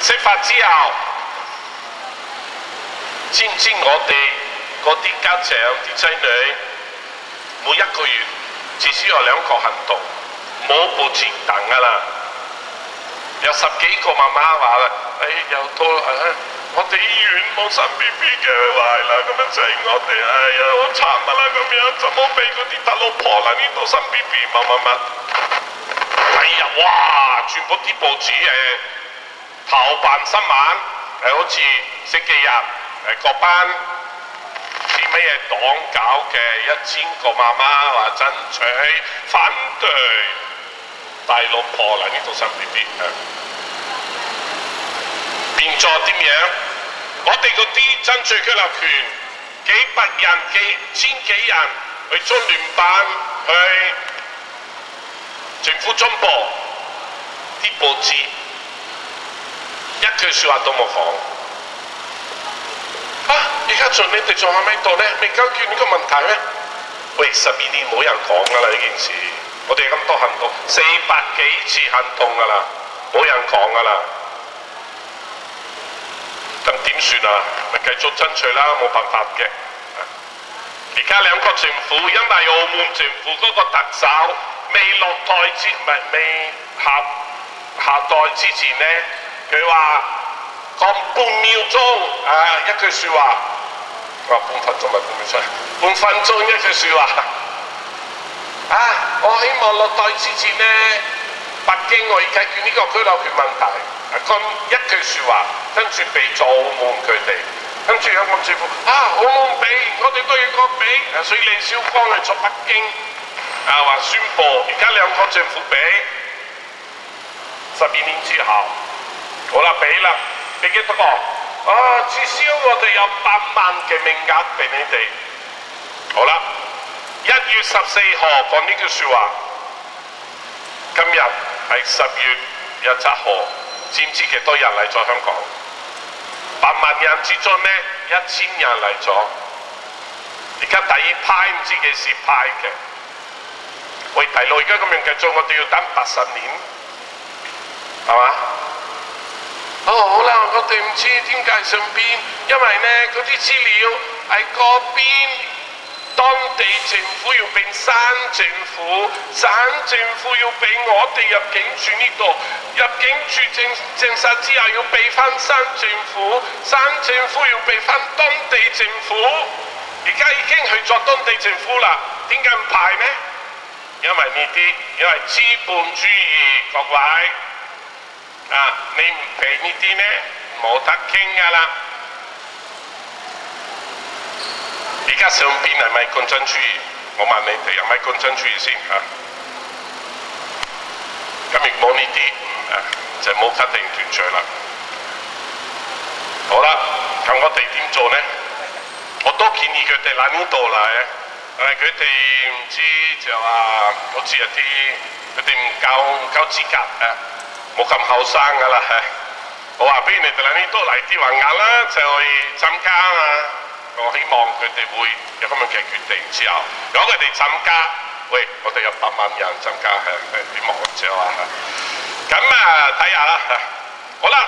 釋法之後，知唔知我哋嗰啲家長啲仔女每一個月至少有2個行動，冇報紙等㗎啦。有10幾個媽媽話啦，又到我哋醫院冇生 BB 嘅壞啦，咁樣整我哋，好慘啊啦咁樣，就冇俾嗰啲大老婆啦，呢度生 BB 乜。哇！全部啲報紙頭版新聞好似星期日嗰班啲乜嘢黨搞嘅1000個媽媽話爭取反對大老婆嚟呢度生 BB 變咗點樣？我哋嗰啲爭取居留權幾百人、千幾人去中聯辦去政府總部啲報紙一句説話都冇講。而家你哋仲喺咪度咧？未解決呢個問題咩？喂，12年冇人講㗎啦呢件事，我哋咁多行動，400幾次行動㗎啦，冇人講㗎啦。咁點算啊？咪繼續爭取啦，冇辦法嘅。而家2個政府，因為澳門政府嗰個特首未落台未下台之前呢，佢話講半秒鐘一句説話，半分鐘咪半秒鐘，半分鐘一句説話。我希望落台之前呢，北京可以解決呢個居留權問題。咁一句説話，跟住俾咗澳門佢哋，跟住香港政府澳門俾，我哋都要個俾，所以李小江去咗北京話宣佈，而家2個政府俾12年之後，好啦俾啦，俾幾多個？至少我哋有8萬嘅名額俾你哋。好啦，1月14號講呢句説話，今日係10月17號。知唔知幾多人嚟咗香港？8萬人之中呢，1000人嚟咗。而家第二批唔知幾時派嘅。喂，大佬而家咁樣繼續，我哋要等80年，係嘛？好啦，我哋唔知點解上邊，因為呢嗰啲資料喺嗰邊。當地政府要俾省政府，省政府要俾我哋入境處呢度，入境處證實之後要俾翻省政府，省政府要俾翻當地政府。而家已經去咗當地政府啦，點解唔排呢？因為呢啲，因為資本主義，各位你唔俾呢啲呢，冇得傾㗎啦。而家上邊係咪共產主義？我問你哋係咪共產主義先嚇？咁亦冇呢啲就冇一定斷罪啦。好啦，咁我哋點做呢？我都建議佢哋嚟呢度嚟，但係佢哋唔知就話好似有啲佢哋唔夠資格冇咁後生㗎啦。我話俾你哋嚟呢度嚟啲橫額啦，就可以參加啊！我希望佢哋會有咁樣嘅決定之後，如果佢哋參加，喂，我哋有8萬人參加希望之後咁睇下啦。好啦，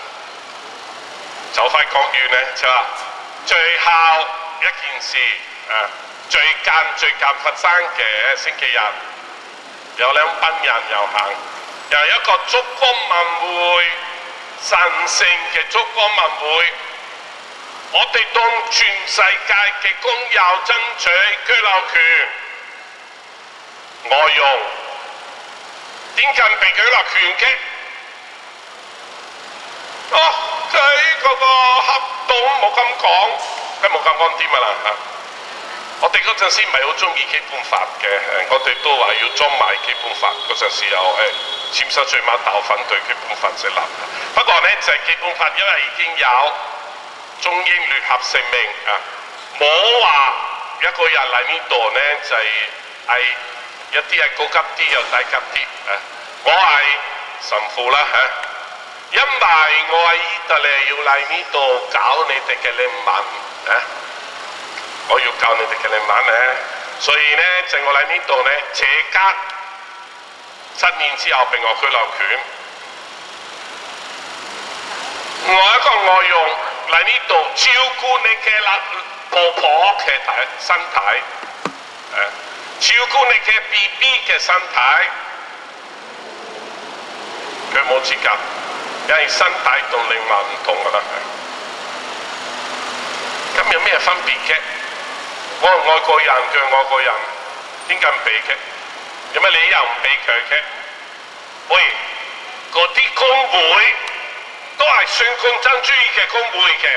就快講完咧，就話最後一件事最近發生嘅星期日，有2班人遊行，又一個燭光晚會，神聖嘅燭光晚會。我哋同全世界嘅工友爭取居留權，外傭點解唔俾居留權嘅？佢嗰個黑洞冇咁講，佢冇咁講點啊啦嚇！我哋嗰陣時唔係好中意基本法嘅，我哋都話要裝埋基本法嗰陣時又簽收最晚投反對基本法就立。不過呢，就係基本法，因為已經有中英聯合聲明冇話一個人嚟呢度呢，就係一啲係高級啲又低級啲我係神父啦因為我喺意大利要嚟呢度教你哋嘅英文我要教你哋嘅英文所以呢，就我嚟呢度呢，借隔7年之後俾我居留權。 我一個外傭嚟呢度照顧你嘅婆婆嘅身體，照顧你嘅 BB 嘅身體，佢冇資格，因為身體同靈魂唔同㗎啦。咁有咩分別嘅？我係外國人，佢係外國人，點解唔俾嘅？有咩理由唔俾佢嘅？喂，嗰啲工會都係信共產主義嘅工會嘅。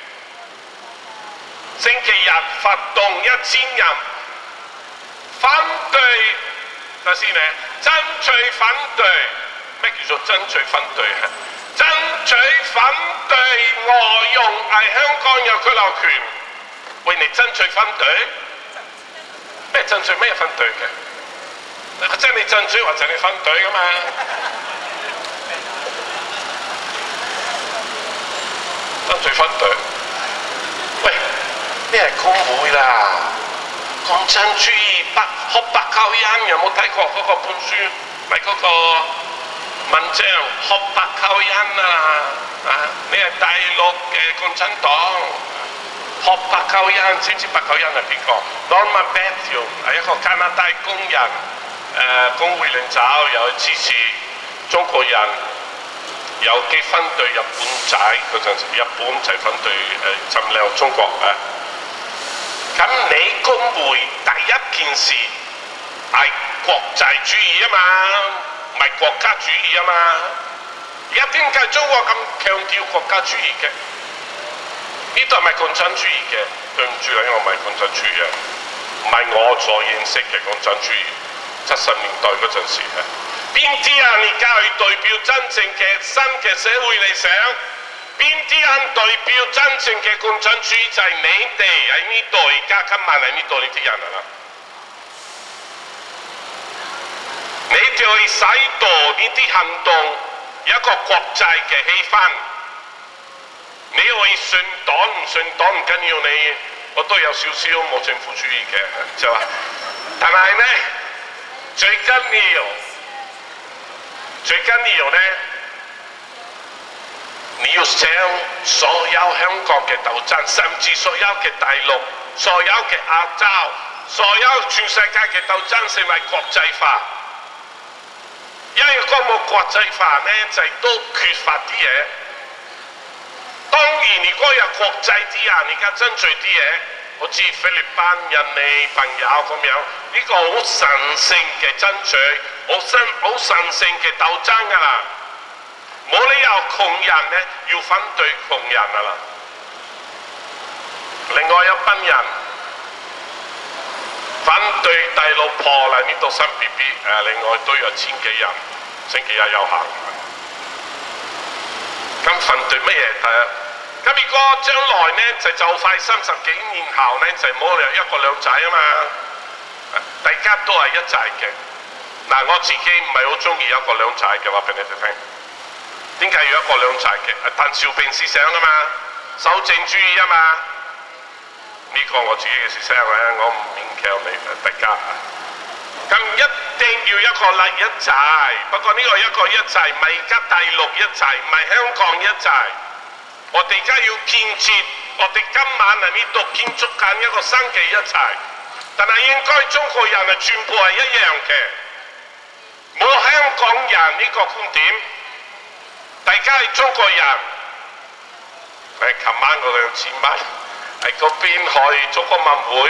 星期日發動1000人反對，睇先咧，爭取反對。咩叫做爭取反對啊？爭取反對外傭喺香港有居留權，為你爭取反對？咩爭取咩反對嘅？即係你爭取或者你反對㗎嘛？爭取反對？喂，咩係工會啦？共產主義學白教恩有冇睇過嗰個本書？咪嗰個文章學白教恩啊！你係大陸嘅共產黨，學白教恩，知唔知白教恩係邊個 ？Norman Bethune 係一個加拿大工人，工會領袖，又支持中國人，有幾反對日本仔嗰陣時，日本仔反對侵略中國啊！咁你工會第一件事係國際主義啊嘛，唔係國家主義啊嘛。而家點解中國咁強調國家主義嘅？呢度係咪共產主義嘅？對唔住啦，因為我唔係共產主義，唔係我所認識嘅共產主義。70年代嗰陣時嘅，邊啲人而家係代表真正嘅新嘅社會理想？邊啲人代表真正嘅共產主義？就係你哋喺呢度，而家今晚喺呢度呢啲人啦。你哋去使到呢啲行動有一個國際嘅氣氛。你可以信黨唔信黨唔緊要，你我都有少少冇政府主義嘅，就話，但係咧最緊要咧。你要將所有香港嘅鬥爭，甚至所有嘅大陸、所有嘅亞洲、所有全世界嘅鬥爭成為國際化。因為如果冇國際化咧，就都缺乏啲嘢。當然，如果有國際啲人而家爭取啲嘢，好似菲律賓、印尼朋友咁樣，呢個好神聖嘅爭取，好神聖嘅鬥爭㗎啦。冇理由窮人咧要反對窮人啊啦！另外一班人反對大老婆嚟呢度生 BB， 另外都有1000幾人，星期日遊行。咁反對乜嘢？咁如果將來咧就快30幾年後咧就冇一個兩仔啊嘛，大家都係一仔嘅。嗱，我自己唔係好中意一個兩仔嘅話俾你哋聽。點解要一個兩仔嘅？鄧小平思想啊嘛，守正主義啊嘛，呢個我自己嘅思想咧，我唔勉強你大家。咁一定要一個一仔，不過呢個一個一仔唔係而家大陸一仔，唔係香港一仔。我哋而家要建設，我哋今晚喺呢度建築緊一個新嘅一仔，但係應該中國人係全部係一樣嘅，冇香港人呢個觀點。大家係中國人，琴晚我2000蚊喺嗰邊去中國晚會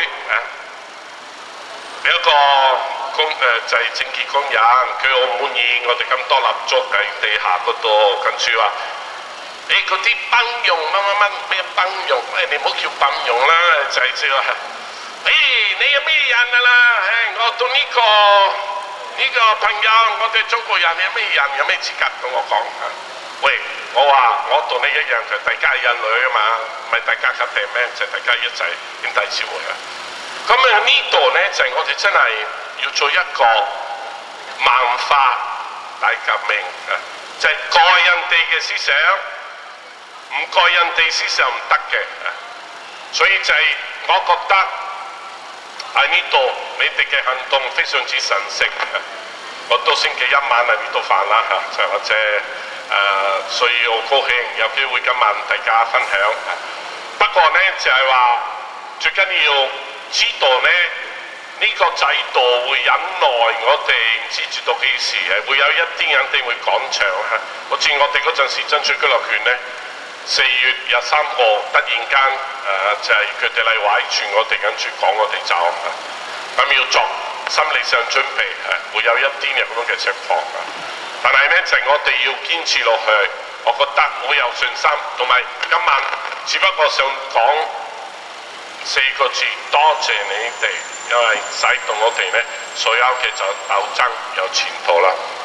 有一個就係政協工人，佢好滿意我哋咁多蠟燭喺地下嗰度，跟住話：嗰啲崩用乜咩崩用？你唔好叫崩用啦，就係話：你有咩人啊啦？我到呢個朋友，我哋中國人有咩人？有咩資格同我講？喂，我話我同你一樣嘅，大家係人類啊嘛，唔係大家夾定咩，就係大家一齊兄弟姊妹啊。咁呢度咧就係我哋真係要做一個文化大革命啊，就係改人哋嘅思想，唔改人哋思想唔得嘅。所以就係我覺得喺呢度你哋嘅行動非常之神聖。我到星期一晚喺呢度飯啦嚇，就或者。 所以好高興有機會今晚大家分享。不過呢，就係話最緊要知道呢，呢個制度會忍耐我哋唔知住到幾時，會有一啲人哋會趕場嚇。好似我哋嗰陣時爭取居樂權呢，4月23號突然間就係佢哋嚟圍住我哋，跟住趕我哋走咁要做心理上準備會有一啲咁樣嘅情況但係呢，就係我哋要堅持落去，我覺得好有信心，同埋今晚只不過想講4個字，多謝你哋，因為使到我哋呢所有嘅就鬥爭有前途啦。